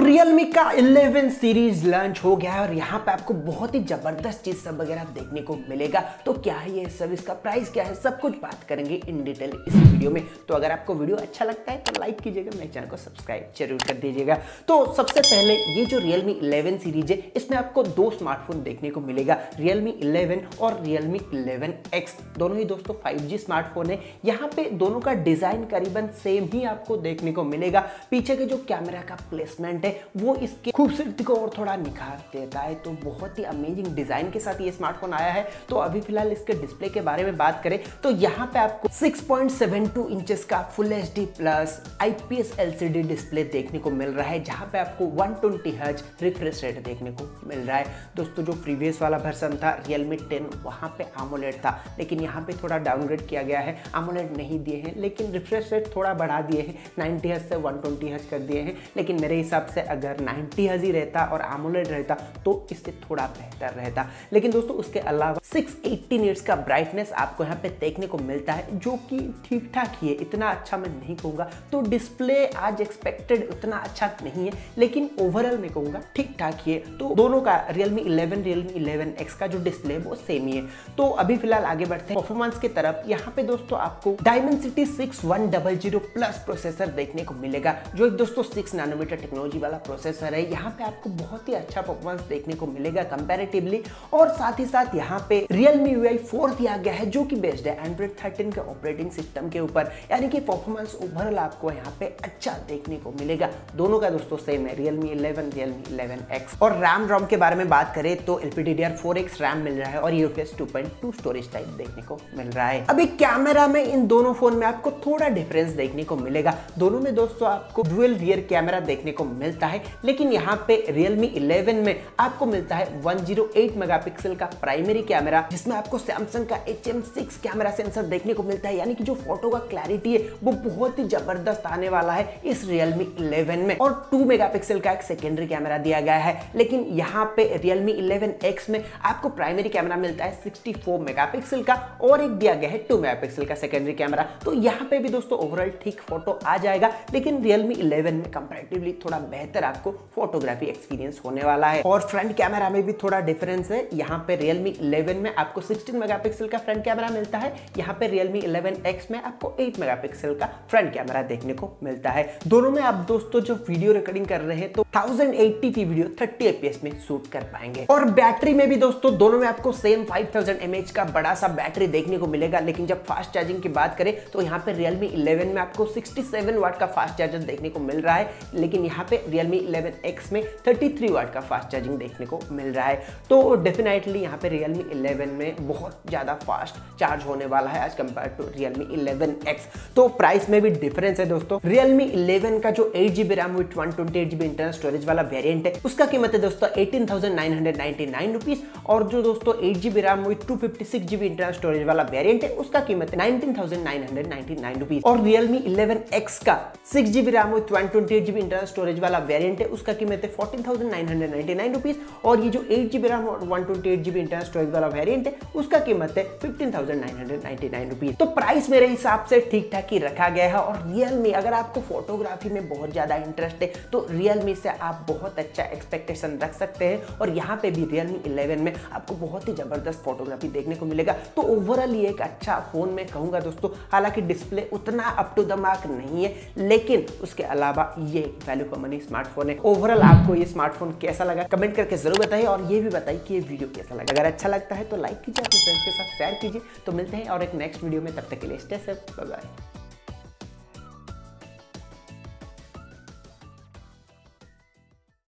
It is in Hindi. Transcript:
Realme का 11 सीरीज लॉन्च हो गया है और यहाँ पे आपको बहुत ही जबरदस्त चीज सब वगैरह देखने को मिलेगा। तो क्या है ये सब, इसका प्राइस क्या है, सब कुछ बात करेंगे इन डिटेल इस वीडियो में। तो अगर आपको वीडियो अच्छा लगता है तो लाइक कीजिएगा, मेरे चैनल को सब्सक्राइब जरूर कर दीजिएगा। तो सबसे पहले ये जो Realme 11 सीरीज है, इसमें आपको दो स्मार्टफोन देखने को मिलेगा, Realme 11 और Realme 11X। दोनों ही दोस्तों 5G स्मार्टफोन है। यहाँ पे दोनों का डिजाइन करीबन सेम ही आपको देखने को मिलेगा। पीछे के जो कैमरा का प्लेसमेंट है वो इसके खूबसूरती को और थोड़ा निखार देता है। तो बहुत ही अमेजिंग डिजाइन के साथ ये स्मार्टफोन आया है। तो अभी फिलहाल इसके डिस्प्ले के बारे में बात करें तो यहाँ पे आपको 6.72 इंचेस का full HD plus IPS LCD display देखने को मिल रहा है, जहाँ पे आपको 120 हर्ट्ज रिफ्रेश रेट देखने को मिल रहा है। दोस्तों जो प्रीवियस वाला वर्जन था Realme 10, वहाँ पे AMOLED था, लेकिन यहाँ पे थोड़ा डाउनग्रेड किया गया है। AMOLED नहीं दिए हैं, लेकिन रिफ्रेश रेट थोड़ा बढ़ा दिए हैं, 90 हर्ट्ज से 120 हर्ट्ज कर दिए हैं। लेकिन मेरे हिसाब से अगर 90 हर्ट्ज ही रहता और AMOLED रहता तो इससे थोड़ा बेहतर रहता। लेकिन दोस्तों उसके अलावा 680 निट्स का ब्राइटनेस आपको यहाँ पे देखने को मिलता है, जो कि ठीक ठाक ही है, इतना अच्छा मैं नहीं कहूँगा। तो डिस्प्ले आज एक्सपेक्टेड उतना अच्छा नहीं है, लेकिन ओवरऑल मैं कहूँगा ठीक ठाक ही है। तो दोनों का Realme 11, Realme 11X का जो डिस्प्ले है वो सेम ही है। तो अभी फिलहाल आगे बढ़ते हैं परफॉर्मेंस की तरफ। यहाँ पे दोस्तों आपको Dimensity 6100 प्लस प्रोसेसर देखने को मिलेगा, जो एक दोस्तों 6 नैनोमीटर टेक्नोलॉजी वाला प्रोसेसर है। यहाँ पे आपको बहुत ही अच्छा परफॉर्मेंस देखने को मिलेगा कंपैरेटिवली। और साथ ही साथ यहाँ पे Realme UI 4 दिया गया है, जो कि बेस्ड है Android 13 के ऑपरेटिंग सिस्टम के ऊपर, यानी कि परफॉर्मेंस ओवरऑल आपको यहाँ पे अच्छा देखने को मिलेगा। दोनों का दोस्तों सेम है, Realme 11, Realme 11X। और रैम रोम के बारे में बात करें तो LPDDR4X रैम मिल रहा है और UFS 2.2 स्टोरेज टाइप देखने को मिल रहा है। अभी कैमरा में इन दोनों फोन में आपको थोड़ा डिफरेंस देखने को मिलेगा। दोनों में दोस्तों आपको डुअल रियर कैमरा देखने को मिलता है, लेकिन यहाँ पे Realme 11 में आपको मिलता है 108 मेगापिक्सल का प्राइमरी कैमरा, जिसमें आपको सैमसंग का HM6 कैमरा सेंसर देखने को मिलता है, यानी कि जो फोटो का क्लैरिटी है वो बहुत ही जबरदस्त आने वाला है इस Realme 11 में। और 2 मेगापिक्सल का एक सेकेंडरी कैमरा दिया गया है, लेकिन यहाँ पे Realme 11X में आपको प्राइमरी कैमरा मिलता है 64 मेगापिक्सल का और एक दिया गया है 2 मेगापिक्सल का सेकेंडरी कैमरा। तो यहाँ पे भी दोस्तों ओवरऑल ठीक फोटो आ जाएगा, लेकिन Realme 11 में कंपैरेटिवली थोड़ा बेहतर आपको फोटोग्राफी एक्सपीरियंस होने वाला है। और फ्रंट कैमरा में भी थोड़ा डिफरेंस है। यहाँ पे Realme 11 में आपको 16 मेगापिक्सल का फ्रंट कैमरा मिलता है, यहाँ पे Realme 11X में आपको 8 मेगापिक्सल का फ्रंट कैमरा देखने को मिलता है। दोनों में आप दोस्तों जो वीडियो रिकॉर्डिंग कर रहे हैं तो 1080p वीडियो 30 fps में शूट कर पाएंगे। और बैटरी में भी दोस्तों दोनों में आपको सेम 5000 mAh का बड़ा सा बैटरी देखने को मिलेगा, लेकिन जब फास्ट चार्जिंग की बात करें तो यहाँ पे Realme 11 में आपको 67 वाट का फास्ट चार्जर देखने को मिल रहा है, लेकिन यहाँ पे Realme 11X में 33 वाट का फास्ट चार्जिंग देखने को मिल रहा है। तो डेफिनेटली यहाँ पे Realme 11 में बहुत ज्यादा फास्ट चार्ज होने वाला है as compare to Realme 11X। तो प्राइस में भी डिफरेंस है दोस्तों। Realme 11 का जो 8GB RAM with 128GB internal storage वाला वेरिएंट है, उसका कीमत है दोस्तों 18,999 रुपीज। और जो दोस्तों 8GB RAM with 256GB internal storage वाला वेरिएंट है, उसका कीमत है 19,999 रुपीज। और Realme 11X का 6GB RAM with 128GB internal storage वाला वेरिएंट है, उसका कीमत है 14,999 रुपीज। और ये जो 8GB रैम और 128GB इंटरनल स्टोरेज वाला वेरिएंट है, उसका कीमत है 15,999 रुपीज। तो प्राइस मेरे हिसाब से ठीक ठाक ही रखा गया है। और Realme, अगर आपको फोटोग्राफी में बहुत ज्यादा इंटरेस्ट है तो Realme से आप बहुत अच्छा एक्सपेक्टेशन रख सकते हैं। और यहाँ पे भी Realme 11 में आपको बहुत ही जबरदस्त फोटोग्राफी देखने को मिलेगा। तो ओवरऑल ये एक अच्छा फोन मैं कहूंगा दोस्तों। हालांकि डिस्प्ले उतना अप टू द मार्क नहीं है, लेकिन उसके अलावा ये वैल्यू फॉर मनी स्मार्टफोन है। ओवरऑल आपको ये स्मार्टफोन कैसा लगा कमेंट करके जरूर बताइए, और ये भी बताइए कि ये वीडियो कैसा लगा। अगर अच्छा लगता है तो लाइक कीजिए, अपने फ्रेंड्स के साथ शेयर कीजिए। तो मिलते हैं और एक नेक्स्ट वीडियो में, तब तक के लिए स्टे सेफ, बाय बाय।